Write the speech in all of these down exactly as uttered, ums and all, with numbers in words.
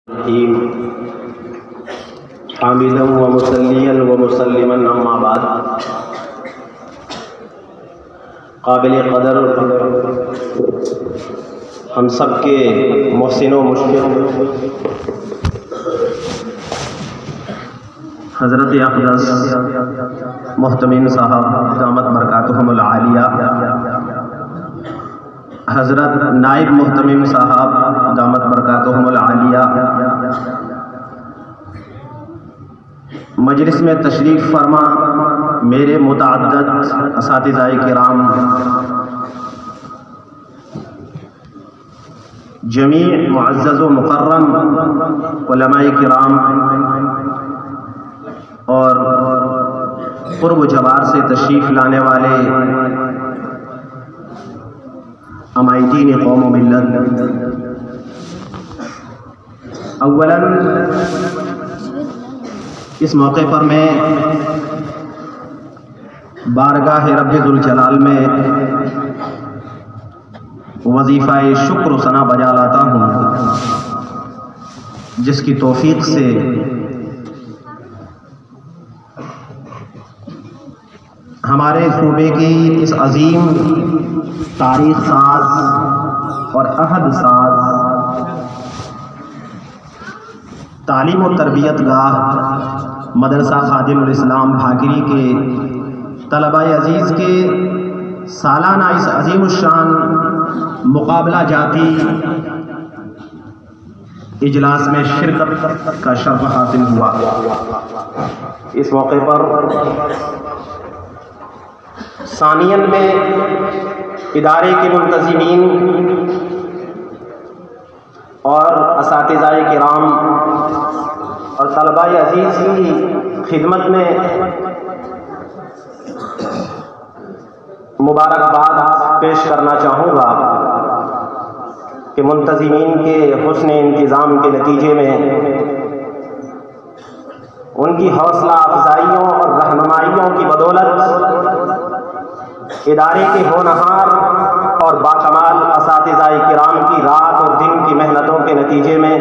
الرحیم حامدا و مسلیا و مسلما اما بعد. قابل قدر ہم سب کے محسن و مشفق حضرت اقدس محتمین صاحب دامت برکاتہم العالیہ، حضرت نائب محتمم صاحب دامت برکاتہم العالیہ، مجلس میں تشریف فرما میرے متعدد اساتذہ کرام، جمیع معزز و مکرم علماء کرام اور قرب و جوار سے تشریف لانے والے عمائدین قوم و ملت، اولا اس موقع پر میں بارگاہ رب ذوالجلال میں وظیفہ شکر و ثنا بجا لاتا ہوں، جس کی توفیق سے ہمارے صوبے کی اس عظیم تاریخ ساز اور عہد ساز تعلیم و تربیت گاہ مدرسہ خادم الاسلام بھاگری کے طلباء عزیز کے سالانہ اس عظیم الشان مقابلہ جاتی اجلاس میں شرکت کا شرف حاصل ہوا. اس موقع پر ثانیاً میں ادارے کے منتظمین اور اساتذہ کرام اور طلباء عزیز کی خدمت میں مبارکباد پیش کرنا چاہوں گا کہ منتظمین کے حسن انتظام کے نتیجے میں ان کی حوصلہ افزائیوں اور رہنمائیوں کی بدولت ادارے کے ہونہار اور باکمال اساتذہ کرام کی رات اور دن کی محنتوں کے نتیجے میں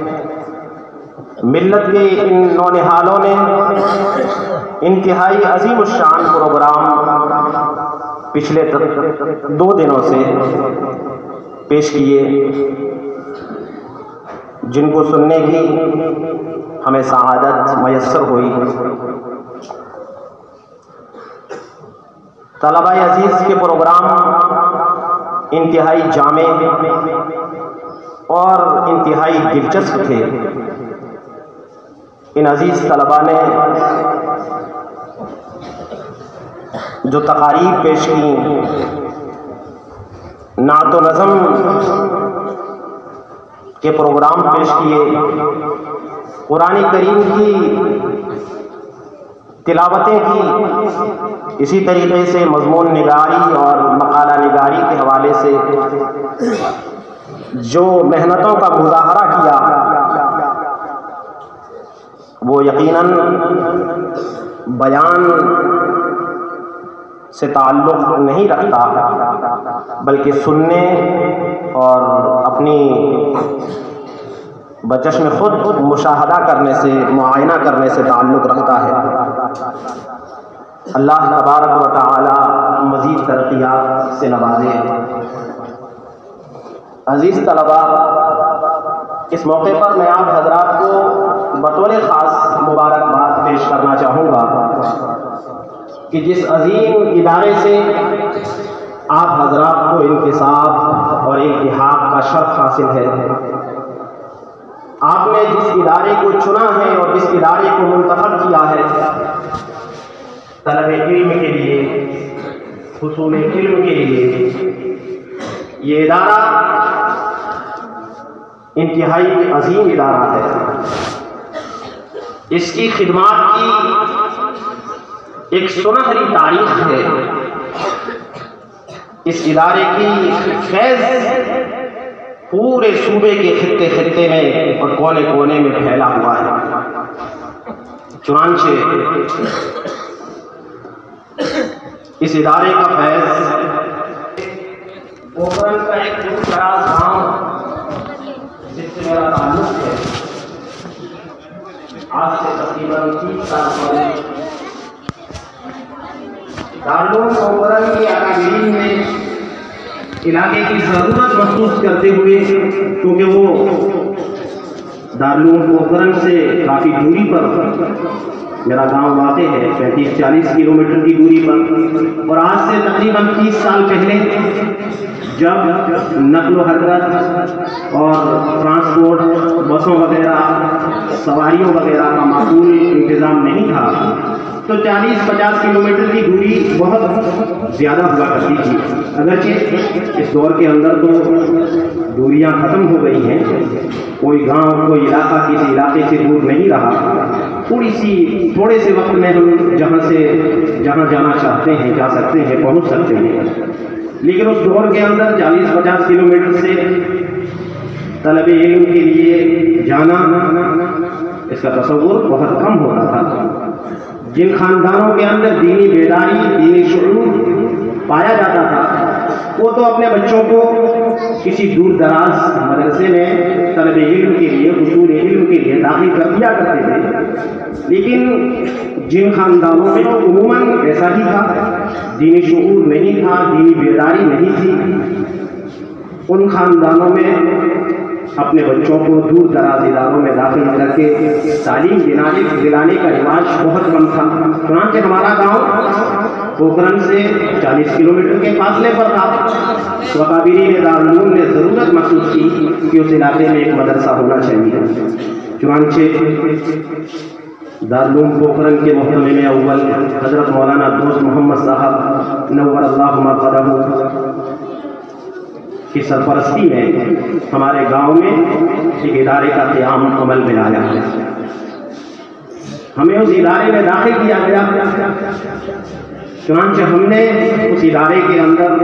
ملت کے ان نونہالوں نے انتہائی عظیم الشان پروگرام پچھلے دو دنوں سے پیش کیے، جن کو سننے کی ہمیں سعادت میسر ہوئی. طلباء عزیز کے پروگرام انتہائی جامع اور انتہائی دلچسپ تھے. ان عزیز طلباء نے جو تقاریب پیش کی، نعت و نظم کے پروگرام پیش کیے، قرآن کریم کی تلاوتیں کی، اسی طریقے سے مضمون نگاری اور مقالہ نگاری کے حوالے سے جو محنتوں کا مظاہرہ کیا وہ یقیناً بیان سے تعلق نہیں رکھتا، بلکہ سننے اور اپنی بچشم خود مشاہدہ کرنے سے، معائنہ کرنے سے تعلق رکھتا ہے. اللہ تبارک و تعالی مزید ترقیات سے نوازے. عزیز طلباء، اس موقع پر میں آپ حضرات کو بطور خاص مبارکباد پیش کرنا چاہوں گا کہ جس عظیم ادارے سے آپ حضرات کو انتصاب اور التحاق کا شرف حاصل ہے، آپ نے جس ادارے کو چنا ہے اور جس ادارے کو منتخب کیا ہے طلب علم کے لیے، حصول علم کے لیے، یہ ادارہ انتہائی عظیم ادارہ ہے. اس کی خدمات کی ایک سنہری تاریخ ہے. اس ادارے کی فیض پورے صوبے کے خطے خطے میں اور کونے کونے میں پھیلا ہوا ہے. چنانچہ اس ادارے کا فیض اوپرن کا ایک دور دراز گاؤں جس سے میرا تعلق ہے، آج سے تقریباً تیس سال پہلے دارالعلوم پوکھرن کے اکابرین نے علاقے کی ضرورت محسوس کرتے ہوئے، کیونکہ وہ دارالعلوم پوکھرن سے کافی دوری پر میرا گاؤں واقع ہے، پینتیس چالیس کلو میٹر کی دوری پر، اور آج سے تقریباً تیس سال پہلے جب نقل و حرکت اور ٹرانسپورٹ بسوں وغیرہ سواریوں وغیرہ کا معقول انتظام نہیں تھا تو چالیس پچاس کلو میٹر کی دوری بہت زیادہ ہوا کرتی تھی۔ اگرچہ اس دور کے اندر تو دوریاں ختم ہو گئی ہیں، کوئی گاؤں کوئی علاقہ کسی علاقے سے دور نہیں رہا، تھوڑی سی تھوڑے سے وقت میں ہم جہاں سے جہاں جانا چاہتے ہیں جا سکتے ہیں، پہنچ سکتے ہیں، لیکن اس دور کے اندر چالیس پچاس کلو میٹر سے طلب علم کے لیے جانا اس کا تصور بہت کم ہوتا تھا۔ جن خاندانوں کے اندر دینی بیداری دینی شعور پایا جاتا تھا وہ تو اپنے بچوں کو کسی دور دراز مدرسے میں طلب علم کے لیے حصول علم کے لیے داخل کر دیا کرتے تھے، لیکن جن خاندانوں میں تو عموماً ایسا ہی تھا، دینی شعور نہیں تھا، دینی بیداری نہیں تھی، ان خاندانوں میں اپنے بچوں کو دور دراز اداروں میں داخل کر کے تعلیم دلانے دلانے کا رواج بہت کم تھا۔ چنانچہ ہمارا گاؤں پوکھرن سے چالیس کلو میٹر کے فاصلے پر تھا، تو اکابرین دارالعلوم نے ضرورت محسوس کی کہ اس علاقے میں ایک مدرسہ ہونا چاہیے۔ چنانچہ دارالعلوم پوکھرن کے محتمم اول حضرت مولانا دوست محمد صاحب نور اللہ مرقدہ کی سرپرستی میں ہمارے گاؤں میں ایک ادارے کا قیام عمل میں لایا، ہمیں اس ادارے میں داخل کیا گیا۔ چنانچہ ہم نے اس ادارے کے اندر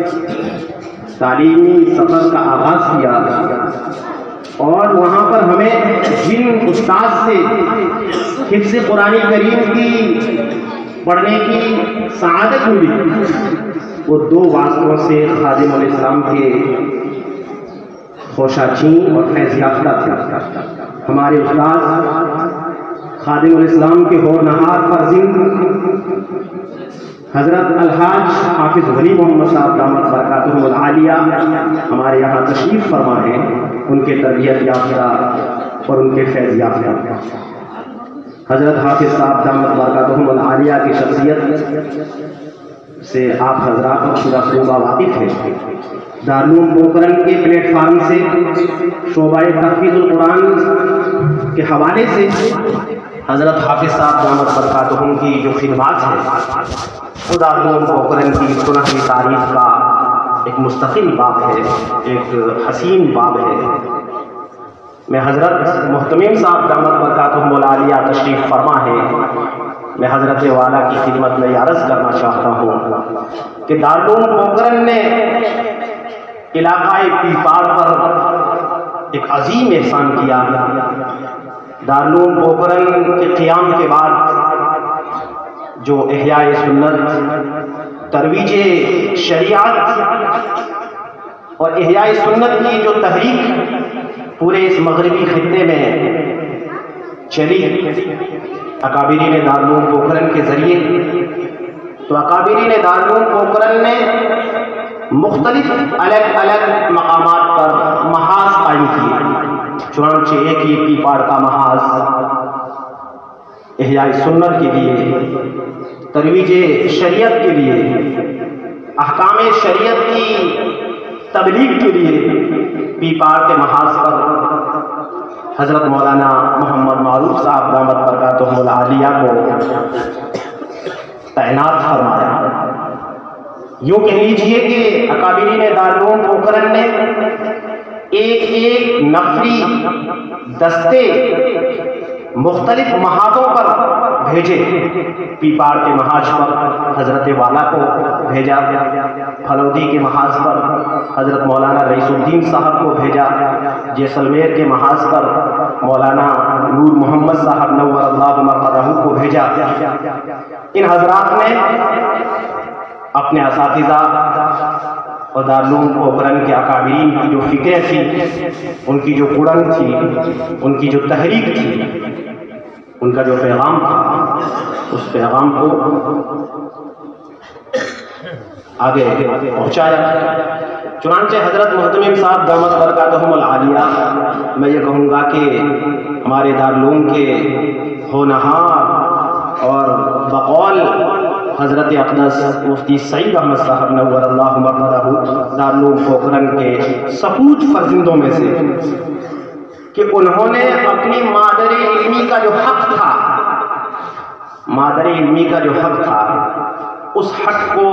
تعلیمی سفر کا آغاز کیا، اور وہاں پر ہمیں جن استاد سے حفظ قرآن کریم کی پڑھنے کی سعادت ملی وہ دو واسطوں سے خادم الاسلام کے خوشہ چین اور فیض یافتہ تھے۔ ہمارے استاد خادم الاسلام کے ہونہار فرزند حضرت الحاج حافظ ولی محمد صاحب دامت برکاتہم العالیہ ہمارے یہاں تشریف فرما ہیں، ان کے تربیت یافتہ اور ان کے فیض یافتہ حضرت حافظ صاحب دامت برکاتہم العالیہ کی شخصیت سے آپ حضرات اور پورا صوبہ واقف ہے۔ دارالعلوم پوکھرن کے پلیٹ فارم سے شعبہ تحفیظ القرآن کے حوالے سے حضرت حافظ صاحب دامت برکاتہم کی جو خدمات ہیں وہ دارالعلوم پوکھرن کی سنہری تاریخ کا ایک مستقل باب ہے، ایک حسین باب ہے۔ میں حضرت محتمم صاحب دامت برکاتہم العالیہ تشریف فرما ہے، میں حضرت والا کی خدمت میں عرض کرنا چاہتا ہوں کہ دارالعلوم پوکھرن نے علاقہ پیپاڑ پر ایک عظیم احسان کیا۔ دارالعلوم پوکھرن کے قیام کے بعد جو احیاء سنت، ترویج شریعت اور احیاء سنت کی جو تحریک پورے اس مغربی خطے میں چلی اکابرین دارالعلوم پوکھرن کے ذریعے، تو اکابرین دارالعلوم پوکھرن نے مختلف الگ الگ مقامات پر محاذ قائم کیے۔ چنانچہ ایک ہی پیپاڑ کا محاذ احیاء سنت کے لیے، ترویج شریعت کے لیے، احکام شریعت کی تبلیغ کے لیے پیپاڑ کے محاذ پر حضرت مولانا محمد معروف صاحب دامت برکاتہم العالیہ کو تعینات فرمایا۔ یوں کہہ لیجئے کہ اکابرین دارالعلوم پوکھرن نے ایک ایک نفری دستے مختلف محاذوں پر بھیجے۔ پیپاڑ کے محاذ پر حضرت والا کو بھیجا، پھلودی کے محاذ پر حضرت مولانا رئیس الدین صاحب کو بھیجا، جیسلمیر کے محاذ پر مولانا نور محمد صاحب نور اللہ مرقدہ کو بھیجا۔ ان حضرات نے اپنے اساتذہ اور دارالعلوم پوکھرن کے اکابرین کی جو فکریں تھیں، ان کی جو اڑن تھی، ان کی جو تحریک تھی، ان کا جو پیغام تھا اس پیغام کو آگے پہنچایا۔ چنانچہ حضرت محتمم صاحب دامت برکاتہم العالیہ، میں یہ کہوں گا کہ ہمارے دارالعلوم کے ہونہار اور بقول حضرت اقدس مفتی سعید احمد صاحب نور اللہ مرقدہ دارالعلوم پوکھرن کے سپوت فرزندوں میں سے، کہ انہوں نے اپنی مادر علمی کا جو حق تھا مادر علمی کا جو حق تھا اس حق کو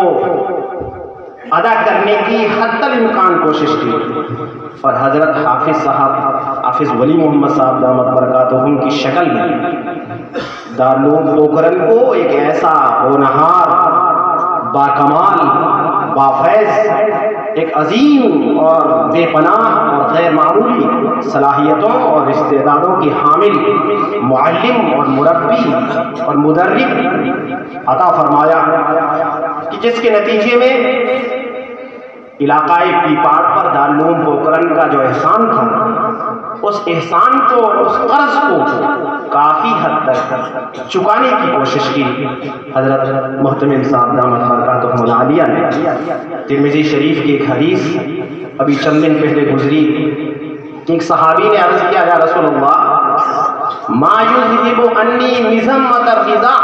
ادا کرنے کی حتی الامکان کوشش کی، اور حضرت حافظ صاحب حافظ ولی محمد صاحب دامت برکاتہم کی شکل میں دارالعلوم پوکھرن کو ایک ایسا ہونہار، باکمال، بافیض، ایک عظیم اور بے پناہ اور غیر معمولی صلاحیتوں اور استعدادوں کی حامل معلم اور مربی اور مدرب عطا فرمایا، کہ جس کے نتیجے میں علاقائی پیپاڑ پر دارالعلوم پوکھرن کا جو احسان تھا اس احسان کو، اس قرض کو کافی حد تک چکانے کی کوشش کی حضرت محتمم صاحب دامت برکاتہم العالیہ نے۔ ترمذی شریف کی ایک حدیث ابھی چند دن پہلے گزری کہ ایک صحابی نے عرض کیا، یا رسول اللہ ما یذہب انی مذمۃ الرضاع،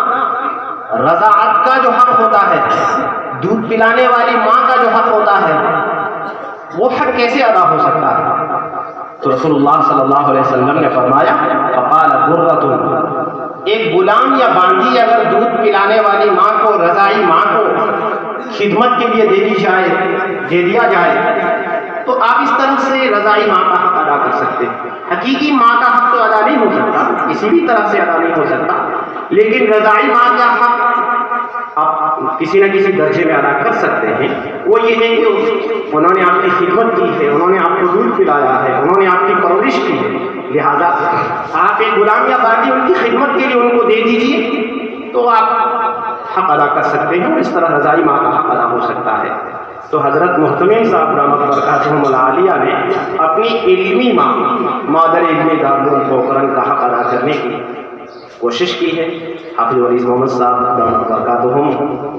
رضاعت کا جو حق ہوتا ہے، دودھ پلانے والی ماں کا جو حق ہوتا ہے، وہ حق کیسے ادا ہو سکتا ہے؟ تو رسول اللہ صلی اللہ علیہ وسلم نے فرمایا، فقال برۃ، ایک غلام یا باندھی اگر دودھ پلانے والی ماں کو، رضائی ماں کو خدمت کے لیے دے دی جائے دے دیا جائے تو آپ اس طرح سے رضائی ماں کا حق ادا کر سکتے ہیں۔ حقیقی ماں کا حق تو ادا نہیں ہو سکتا، کسی بھی طرح سے ادا نہیں ہو سکتا، لیکن رضائی ماں کا حق آپ کسی نہ کسی درجے میں ادا کر سکتے ہیں۔ وہ یہ ہے کہ انہوں نے آپ کی خدمت کی ہے، انہوں نے آپ کو دودھ پلایا ہے، انہوں نے آپ کی پرورش کی ہے، لہذا آپ ایک غلام یا باندھی ان کی خدمت کے لیے ان کو دے دیجیے تو آپ حق ادا کر سکتے ہیں، اس طرح رضائی ماں کا حق ادا ہو سکتا ہے۔ تو حضرت محتمم صاحب دامت برکاتہم العالیہ نے اپنی علمی ماں، مادر علمی دارالعلوم پوکھرن کا حق ادا کرنے کی کوشش کی ہے۔ حافظ ولی محمد صاحب دامت برکاتہم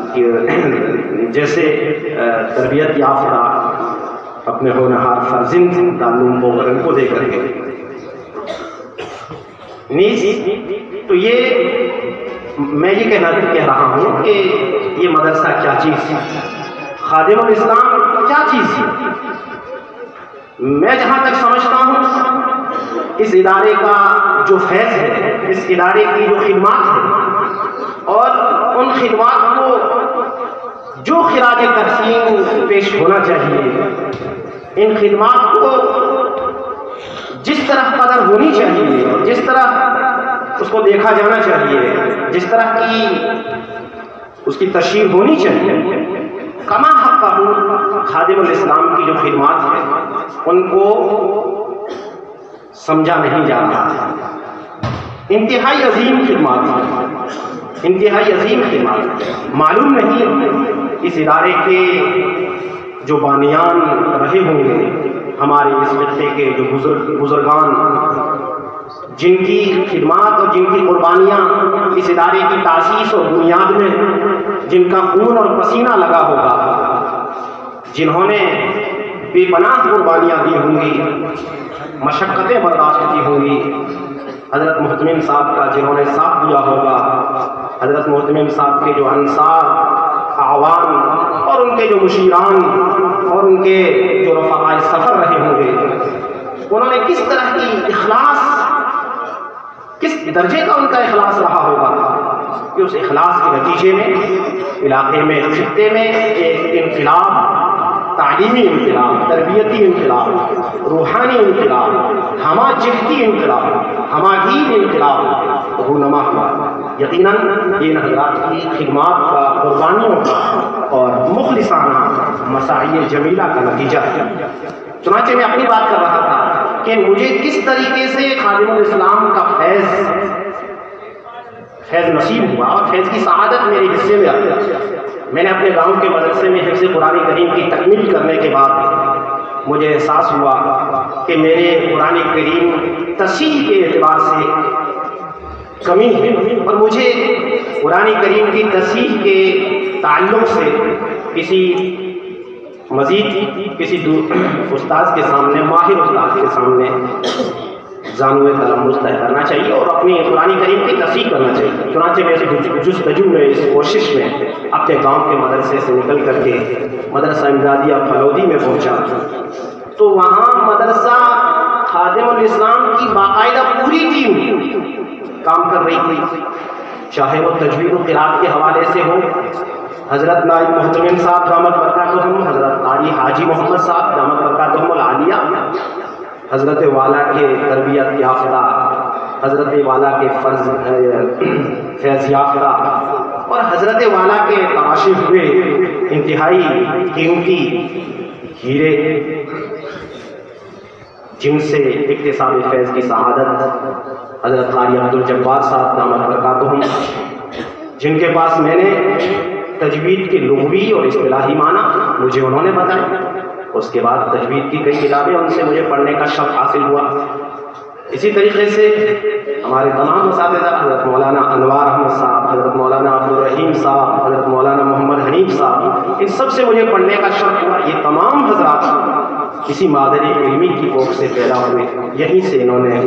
جیسے تربیت یافتہ اپنے ہونہار فرزند دارالعلوم پوکھرن کو دے کر کے نیز، تو یہ میں یہ کہنا کہہ رہا ہوں کہ یہ مدرسہ کیا چیز ہے، خادم الاسلام کیا چیز ہے۔ میں جہاں تک سمجھتا ہوں اس ادارے کا جو فیض ہے، اس ادارے کی جو خدمات ہیں، اور ان خدمات کو جو خراج تحسین پیش ہونا چاہیے، ان خدمات کو جس طرح قدر ہونی چاہیے، جس طرح اس کو دیکھا جانا چاہیے، جس طرح کی اس کی تشہیر ہونی چاہیے، کما حق خادم الاسلام کی جو خدمات ہیں ان کو سمجھا نہیں جا رہا۔ انتہائی عظیم خدمات، انتہائی عظیم خدمات، معلوم نہیں اس ادارے کے جو بانیان رہے ہوں گے، ہمارے اس خطے کے جو بزرگ بزرگان جن کی خدمات اور جن کی قربانیاں اس ادارے کی تاسیس اور بنیاد میں، جن کا خون اور پسینہ لگا ہوگا، جنہوں نے بے پناہ قربانیاں دی ہوں گی، مشقتیں برداشت کی ہوں گی، حضرت محتمم صاحب کا جنہوں نے ساتھ دیا ہوگا، حضرت محتمم صاحب کے جو انصار، اعوان اور ان کے جو مشیران اور ان کے جو رفقائے سفر رہے ہوں گے، انہوں نے کس طرح کی اخلاص، کس درجے کا ان کا اخلاص رہا ہوگا کہ اس اخلاص کے نتیجے میں علاقے میں، خطے میں ایک انقلاب، تعلیمی انقلاب، تربیتی انقلاب، روحانی انقلاب، ہمہ جہتی انقلاب، ہمہ گیر انقلاب رونما ہوا۔ یقیناً ان حضرات کی خدمات کا، قربانیوں کا اور مخلصانہ مساعی جمیلہ کا نتیجہ ہے۔ چنانچہ میں اپنی بات کر رہا تھا کہ مجھے کس طریقے سے خادم الاسلام کا فیض فیض نصیب ہوا اور فیض کی سعادت میرے حصے میں آئی۔ میں نے اپنے گاؤں کے مدرسے میں حفظ قرآن کریم کی تکمیل کرنے کے بعد مجھے احساس ہوا کہ میرے قرآن کریم تصحیح کے اعتبار سے کمی ہے، اور مجھے قرآن کریم کی تصحیح کے تعلق سے کسی مزید کسی استاذ کے سامنے، ماہر استاذ کے سامنے زانوِ تلمس طے کرنا چاہیے اور اپنی قرآن کریم کی تصحیح کرنا چاہیے۔ چنانچہ میں جستجو میں اس کوشش میں اپنے گاؤں کے مدرسے سے نکل کر کے مدرسہ امدادیہ پھلودی میں پہنچا، تو وہاں مدرسہ خادم الاسلام کی باقاعدہ پوری ٹیم کام کر رہی تھی، چاہے وہ تجوید و قرات کے حوالے سے ہو، حضرت نائب محتمم صاحب دامت برکاتہم، حضرت قاری حاجی محمد صاحب دامت برکاتہم العالیہ، حضرت والا کے تربیت یافتہ، حضرت والا کے فرض فیض یافتہ، اور حضرت والا کے تراشے ہوئے انتہائی قیمتی ہیرے جن سے اکتساب فیض کی سعادت حضرت قاری عبدالجبار صاحب دامت برکاتہم، جن کے پاس میں نے تجوید کے لغوی اور اصطلاحی معنی مجھے انہوں نے بتایا، اس کے بعد تجوید کی کئی کتابیں ان سے مجھے پڑھنے کا شرف حاصل ہوا۔ اسی طریقے سے ہمارے تمام اساتذہ حضرت مولانا انوار احمد صاحب، حضرت مولانا عبدالرحیم صاحب، حضرت مولانا محمد حنیف صاحب، ان سب سے مجھے پڑھنے کا شرف ہوا۔ یہ تمام حضرات کسی مادری علمی کی کوکھ سے پیدا ہوئے، یہیں سے انہوں نے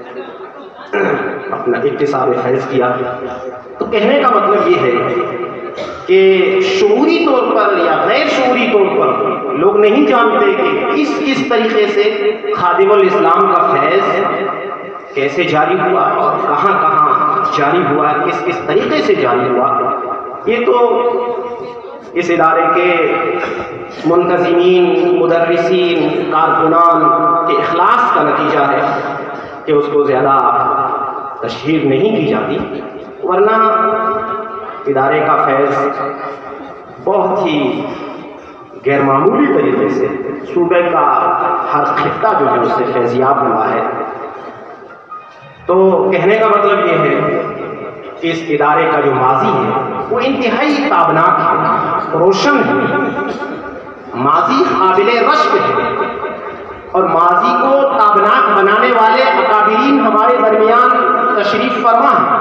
اپنا اکتساب فیض کیا۔ تو کہنے کا مطلب یہ ہے کہ شعوری طور پر یا غیر شعوری طور پر لوگ نہیں جانتے کہ کس کس طریقے سے خادم الاسلام کا فیض کیسے جاری ہوا اور کہاں کہاں جاری ہوا، کس کس طریقے سے جاری ہوا۔ یہ تو اس ادارے کے منتظمین، مدرسین، کارکنان کے اخلاص کا نتیجہ ہے کہ اس کو زیادہ تشہیر نہیں کی جاتی، ورنہ ادارے کا فیض بہت ہی غیر معمولی طریقے سے صوبے کا ہر خطہ جو ہے اس سے فیضیاب ہوا ہے۔ تو کہنے کا مطلب یہ ہے کہ اس ادارے کا جو ماضی ہے وہ انتہائی تابناک ہے، روشن ہے، ماضی قابل رشک ہے، اور ماضی کو تابناک بنانے والے اکابرین ہمارے درمیان تشریف فرما ہیں۔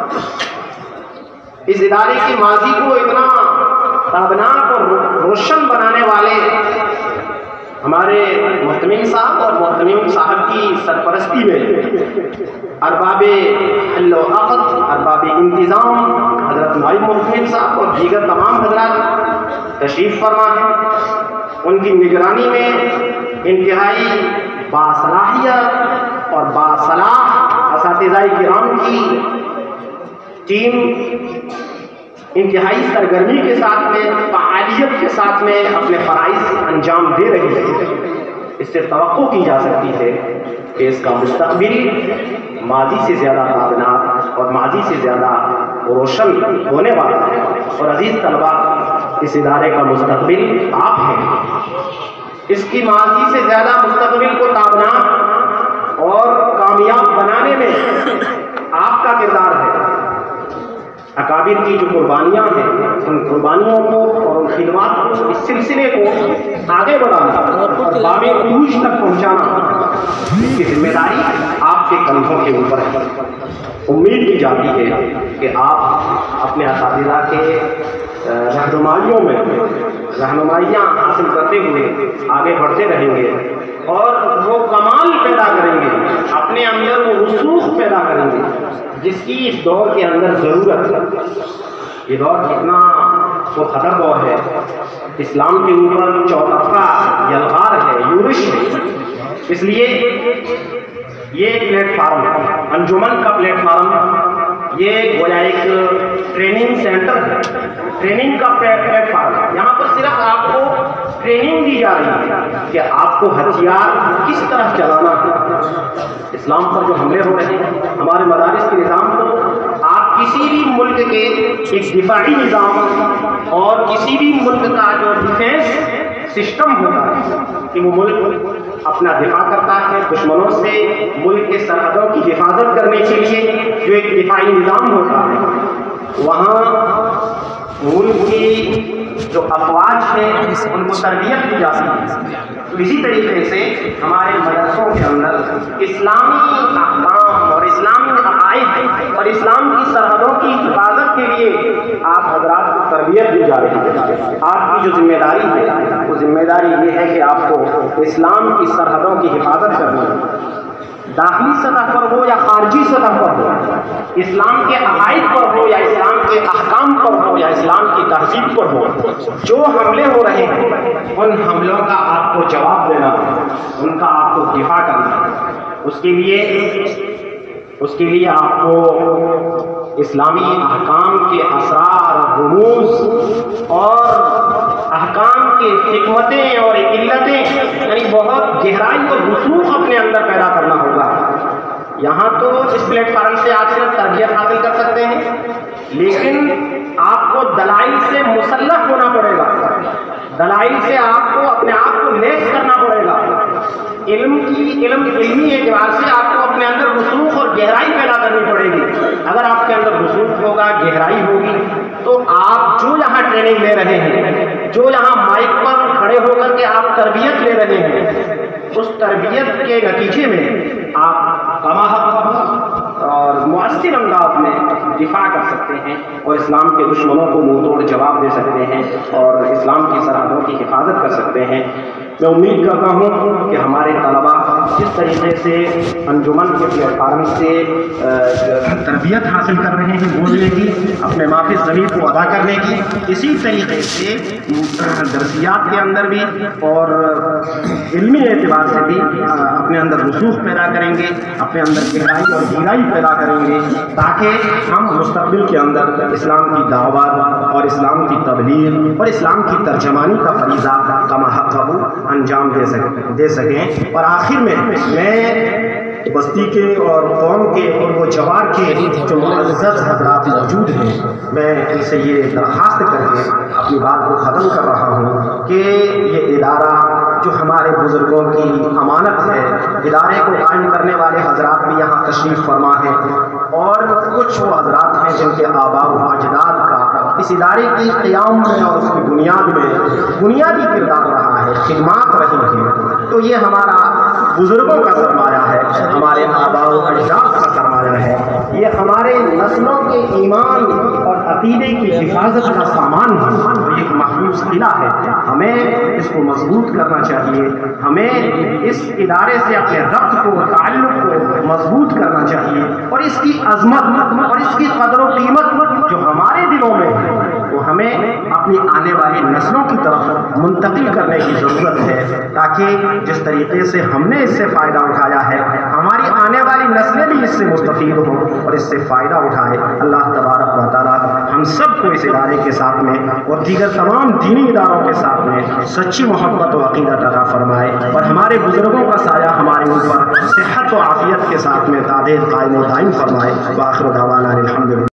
اس ادارے کی ماضی کو اتنا تابناک اور روشن بنانے والے ہمارے محتمم صاحب اور محتمم صاحب کی سرپرستی میں ارباب حل و عقد، ارباب انتظام، حضرت نائب محتمم صاحب اور دیگر تمام حضرات تشریف فرما ہیں۔ ان کی نگرانی میں انتہائی باصلاحیت اور باصلاح اساتذہ کرام کی ٹیم انتہائی سرگرمی کے ساتھ میں، فعالیت کے ساتھ میں اپنے فرائض انجام دے رہی ہے۔ اس سے توقع کی جا سکتی ہے کہ اس کا مستقبل ماضی سے زیادہ تابناک اور ماضی سے زیادہ روشن ہونے والا ہے۔ اور عزیز طلبہ، اس ادارے کا مستقبل آپ ہیں۔ اس کی ماضی سے زیادہ مستقبل کو تابناک اور کامیاب بنانے میں آپ کا کردار ہے۔ اکابر کی جو قربانیاں ہیں، ان قربانیوں کو اور ان خدمات کو، اس سلسلے کو آگے بڑھانا اور باب عروج تک پہنچانا، اس کی ذمہ داری آپ کے کندھوں کے اوپر ہے۔ امید کی جاتی ہے کہ آپ اپنے اساتذہ کے رہنمائیوں میں رہنمائیاں حاصل کرتے ہوئے آگے بڑھتے رہیں گے اور وہ کمال پیدا کریں گے، اپنے اندر وہ رسوخ پیدا کریں گے جس کی اس دور کے اندر ضرورت ہے۔ یہ دور کتنا وہ خطر دور ہے، اسلام کے اوپر چوطرفہ یلغار ہے، یورش ہے۔ اس لیے یہ پلیٹ فارم انجمن کا پلیٹ فارم، یہ گویا ایک ٹریننگ سینٹر ہے، ٹریننگ کا پلیٹ فارم ہے۔ یہاں پر صرف آپ کو ٹریننگ دی جا رہی ہے کہ آپ کو ہتھیار کس طرح چلانا ہے۔ اسلام پر جو حملے ہو رہے ہیں، ہمارے مدارس کے نظام کو آپ کسی بھی ملک کے ایک دفاعی نظام اور کسی بھی ملک کا جو ڈیفینس سسٹم ہوتا ہے کہ وہ ملک اپنا دفاع کرتا ہے دشمنوں سے، ملک کے سرحدوں کی حفاظت کرنے کے لیے جو ایک دفاعی نظام ہوتا ہے، وہاں ملک کی جو افواج ہیں ان کو تربیت دی جاتی ہے۔ تو اسی طریقے سے ہمارے مدرسوں کے اندر اسلامی احکام اور اسلامی عقائد اور اس لیے آپ حضرات کو تربیت دی جا رہی ہے۔ آپ کی جو ذمہ داری ہے وہ ذمہ داری یہ ہے کہ آپ کو اسلام کی سرحدوں کی حفاظت کرنی ہے، داخلی سطح پر ہو یا خارجی سطح پر ہو، اسلام کے عقائد پر ہو یا اسلام کے احکام پر ہو یا اسلام کی تہذیب پر ہو، جو حملے ہو رہے ہیں ان حملوں کا آپ کو جواب دینا ہے، ان کا آپ کو دفاع کرنا ہے۔ اس کے لیے اس کے لیے آپ کو اسلامی احکام کے اسرار، رموز اور احکام کی حکمتیں اور علتیں یعنی بہت گہرائی اور رسوخ اپنے اندر پیدا کرنا ہوگا۔ یہاں تو اس پلیٹ فارم سے آپ صرف تربیت حاصل کر سکتے ہیں، لیکن آپ کو دلائل سے مسلح ہونا پڑے گا، دلائل سے آپ کو اپنے آپ کو لیس کرنا پڑے گا۔ علم کی علم علمی اعتبار سے آپ کو اپنے اندر رسوخ اور گہرائی پیدا کرنی پڑے گی۔ اگر آپ کے اندر رسوخ ہوگا، گہرائی ہوگی، تو آپ جو یہاں ٹریننگ لے رہے ہیں، جو یہاں مائک پر کھڑے ہو کر کے آپ تربیت لے رہے ہیں، اس تربیت کے نتیجے میں آپ کماحق اور مؤثر انداز میں دفاع کر سکتے ہیں اور اسلام کے دشمنوں کو منہ توڑ جواب دے سکتے ہیں اور اسلام کی سرحدوں کی حفاظت کر سکتے ہیں۔ میں امید کرتا ہوں کہ ہمارے طلباء جس طریقے سے انجمن کے پلیٹ فارم سے تربیت حاصل کر رہے ہیں بولنے کی، اپنے مافی ضمیر کو ادا کرنے کی، اسی طریقے سے درسیات کے اندر بھی اور علمی اعتبار سے بھی اپنے اندر رسوخ پیدا کریں گے، اپنے اندر گہرائی اور گہرائی پیدا کریں گے، تاکہ ہم مستقبل کے اندر اسلام کی دعوت اور اسلام کی تبلیغ اور اسلام کی ترجمانی کا فریضہ کما حق انجام دے سکیں دے سکیں اور آخر میں میں بستی کے اور قوم کے اور وہ جوار کے جو معزز حضرات موجود ہیں، میں ان سے یہ درخواست کر کے اپنی بات کو ختم کر رہا ہوں کہ یہ ادارہ جو ہمارے بزرگوں کی امانت ہے، ادارے کو قائم کرنے والے حضرات بھی یہاں تشریف فرما ہیں اور کچھ وہ حضرات ہیں جن کے آباء و اجداد کا اس ادارے کی قیام میں اور اس کی بنیاد میں بنیادی کردار رہا ہے، خدمات رہی ہیں، تو یہ ہمارا بزرگوں کا سرمایہ ہے، ہمارے آباء و اجداد کا سرمایہ ہے، یہ ہمارے نسلوں کے ایمان اور عقیدے کی حفاظت کا سامان ہے، اور یہ ایک محفوظ قلعہ ہے۔ ہمیں اس کو مضبوط کرنا چاہیے، ہمیں اس ادارے سے اپنے ربط کو، تعلق کو مضبوط کرنا چاہیے اور اس کی عظمت اور اس کی قدر و قیمت جو ہمارے دلوں میں ہے وہ ہمیں اپنی آنے والی نسلوں کی طرف منتقل کرنے کی ضرورت ہے، تاکہ جس طریقے سے ہم نے اس سے فائدہ اٹھایا ہے ہماری آنے والی نسلیں بھی اس سے مستفید ہوں اور اس سے فائدہ اٹھائے۔ اللہ تبارک و تعالیٰ ہم سب کو اس ادارے کے ساتھ میں اور دیگر تمام دینی اداروں کے ساتھ میں سچی محبت و عقیدت عطا فرمائے اور ہمارے بزرگوں کا سایہ ہمارے اوپر صحت و عافیت کے ساتھ میں تعداد قائم و دائم فرمائے۔ وآخر دعوانا الحمدللہ۔